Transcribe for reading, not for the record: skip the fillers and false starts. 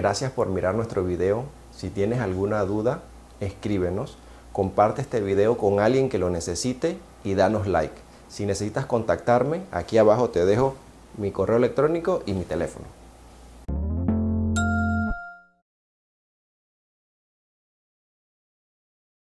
Gracias por mirar nuestro video. Si tienes alguna duda, escríbenos. Comparte este video con alguien que lo necesite y danos like. Si necesitas contactarme, aquí abajo te dejo mi correo electrónico y mi teléfono.